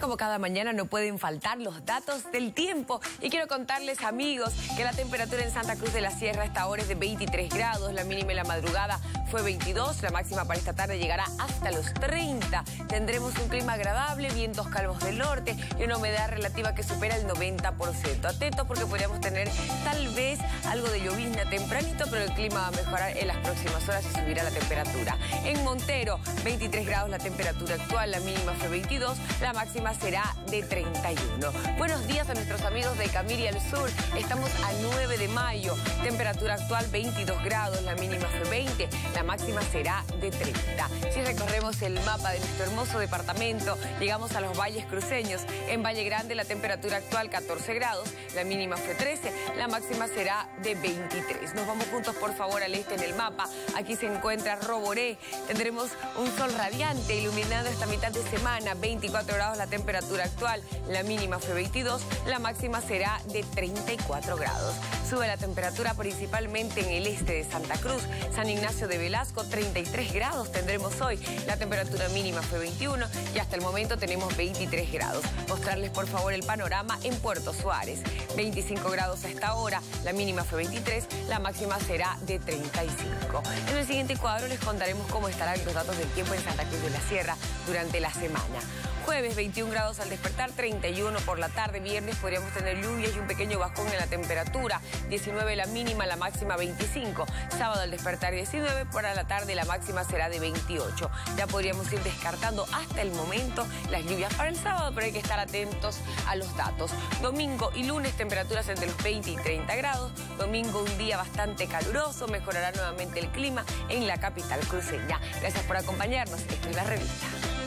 como cada mañana no pueden faltar los datos del tiempo y quiero contarles, amigos, que la temperatura en Santa Cruz de la Sierra a esta hora es de 23 grados, la mínima en la madrugada fue 22, la máxima para esta tarde llegará hasta los 30. Tendremos un clima agradable, vientos calmos del norte y una humedad relativa que supera el 90%. Atentos porque podríamos tener tal vez algo de llovizna tempranito, pero el clima va a mejorar en las próximas horas y subirá la temperatura. En Montero, 23 grados la temperatura actual, la mínima fue 22, la máxima será de 31. Buenos días a nuestros amigos de Camiri al Sur. Estamos a 9 de mayo, temperatura actual 22 grados, la mínima fue 20, la máxima será de 30. Si recorremos el mapa de nuestro hermoso departamento, llegamos a los valles cruceños. En Valle Grande la temperatura actual 14 grados, la mínima fue 13, la máxima será de 23. Nos vamos juntos por favor al este en el mapa. Aquí se encuentra Roboré. Tendremos un sol radiante iluminando esta mitad de semana, 24 grados la temperatura actual, la mínima fue 22, la máxima será de 34 grados. Sube la temperatura principalmente en el este de Santa Cruz, San Ignacio de Velasco, 33 grados tendremos hoy, la temperatura mínima fue 21 y hasta el momento tenemos 23 grados. Mostrarles por favor el panorama en Puerto Suárez, 25 grados a esta hora, la mínima fue 23, la máxima será de 35. En el siguiente cuadro les contaremos cómo estarán los datos del tiempo en Santa Cruz de la Sierra durante la semana. Jueves 21 grados al despertar, 31 por la tarde. Viernes podríamos tener lluvias y un pequeño bajón en la temperatura. 19 la mínima, la máxima 25. Sábado al despertar 19, para la tarde la máxima será de 28. Ya podríamos ir descartando hasta el momento las lluvias para el sábado, pero hay que estar atentos a los datos. Domingo y lunes temperaturas entre los 20 y 30 grados. Domingo un día bastante caluroso, mejorará nuevamente el clima en la capital cruceña. Gracias por acompañarnos. Esto es La Revista.